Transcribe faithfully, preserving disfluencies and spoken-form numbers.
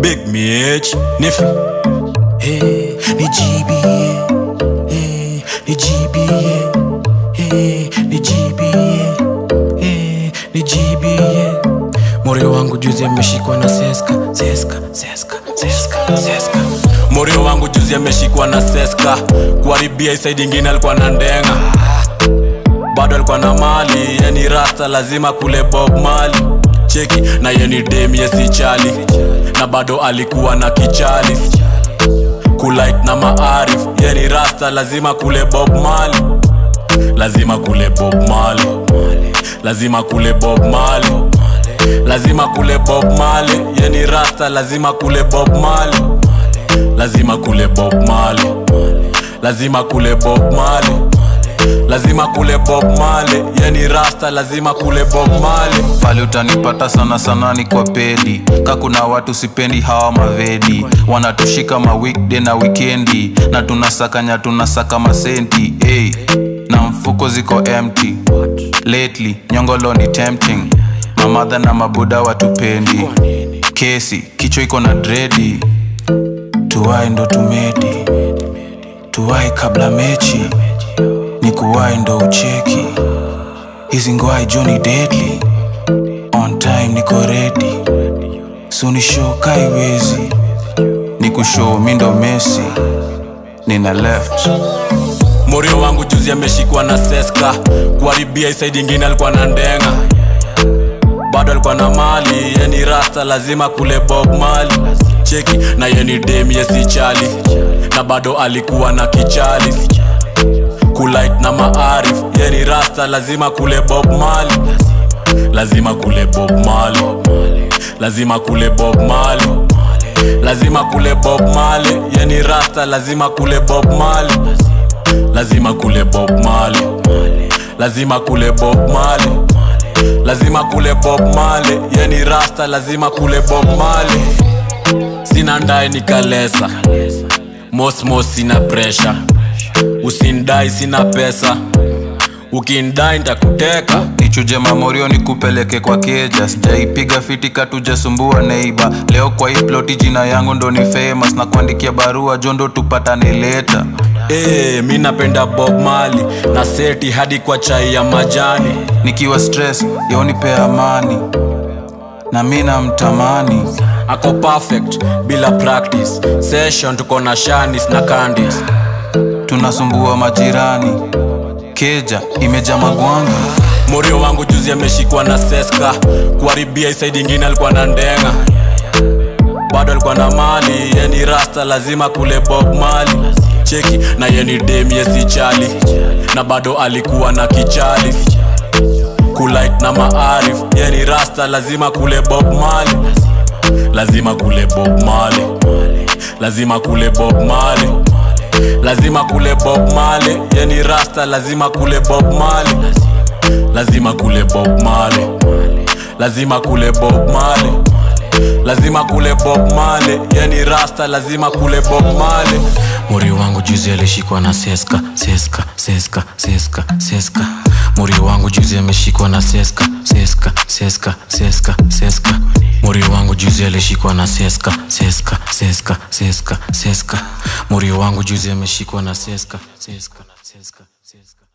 Big Mitch Nifi. Hey, ni G B A. Hey, ni G B A. Hey, ni G B A. Hey, ni G B A. Morio wangu juzi ameshikwa na seska, seska, seska, seska, seska. Morio wangu juzi ameshikwa na seska. Kuharibia isaidi ingine alikuwa na ndenga. Bado alikuwa na mali, yani rasta lazima kule Bob Marley. Cheki na yeni dem yesi chali, na bado alikuwa na kichali. Kulike na maarif, yeni rasta lazima kule Bob Marley. Lazima kule Bob Marley. Lazima kule Bob Marley. Lazima kule Bob Marley. Yeni rasta lazima kule Bob Marley. Lazima kule Bob Marley. Lazima kule Bob Marley. Lazima kule Bob Marley. Yeni rasta lazima kule Bob Marley. Pale utanipata sana sana ni kwa pedi. Kakuna watu sipendi hawa mavedi. Wanatushika ma weekday na weekendi. Na tunasakanya tunasaka masenti. Hey, na mfuko ziko empty. Lately, nyongolo ni tempting. Mamadha na mabuda watupendi. Kesi, kichwa iko na dreadi. Tuwai ndo tumedi. Tuwai kabla mechi. Nikuwai ndo ucheki. Hizi ngwai Johnny deadly. On time niko ready. Suni show kaiwezi. Niku show mindo Messi. Nina left. Morio wangu juzi ameshikwa na seska. Kuharibia isaidi ingine alikuwa na ndenga. Bado alikuwa na mali, yeni rasta lazima kule Bob Marley. Cheki na yeni dem yesi chali, na bado alikuwa na kichali. Kulike na maarif, yeni rasta lazima kule Bob Marley. Lazima kule Bob Marley. Lazima kule Bob Marley. Lazima kule Bob Marley. Yeni rasta lazima kule Bob Marley. Lazima kule Bob Marley. Lazima kule Bob Marley. Lazima kule Bob Marley. Yeni rasta lazima kule Bob Marley. Sina ndai nikalesa, mos mos sina pressure. Usindai sina pesa, ukindai nitakuteka. Nichuje mamorio nikupeleke kwa keja. Sijaipiga fiti katujasumbua neighbor. Leo kwa hii ploti jina yangu ndo ni famous. Na kuandikia barua jondo tupatane later. Eh, mi napenda Bob Marley. Na seti hadi kwa chai ya majani. Nikiwa stress, yeo nipe amani. Na mina mtamani. Ako perfect, bila practice. Session tuko na shanis na candies. Tunasumbua majirani. Keja, imeja magwanga. Morio wangu juzi ameshikwa na seska. Kuharibia isaidi ingine alikuwa na ndenga. Bado alikuwa na mali, yeni rasta lazima kule Bob Marley. Cheki na yeni dem yesi chali, na bado alikuwa na kichali. Kulike na maarif, yeni rasta lazima kule Bob Marley. Lazima kule Bob Marley. Lazima kule Bob Marley. Lazima kule Bob Marley. Yeni rasta lazima kule Bob Marley. Lazima kule Bob Marley. Lazima kule Bob Marley. Lazima kule Bob Marley. Yeni rasta lazima kule Bob Marley. Morio wangu juzi alishikwa na seska, seska, seska, seska, seska. Morio wangu juzi ameshikwa na seska, seska, seska, seska, seska. Morio wangu juzi alishikwa na seska, seska, seska, seska, seska. Morio wangu juzi ameshikwa na seska, seska, seska, seska.